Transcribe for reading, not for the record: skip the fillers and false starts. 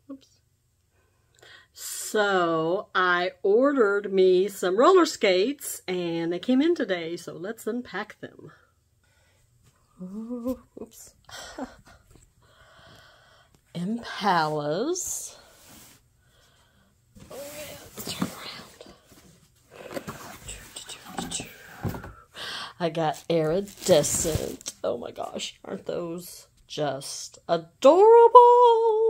Oops. So I ordered me some roller skates and they came in today, so let's unpack them. Ooh, oops. Impalas. Oh yeah, let's turn around. I got Iridescent. Oh my gosh, aren't those just adorable?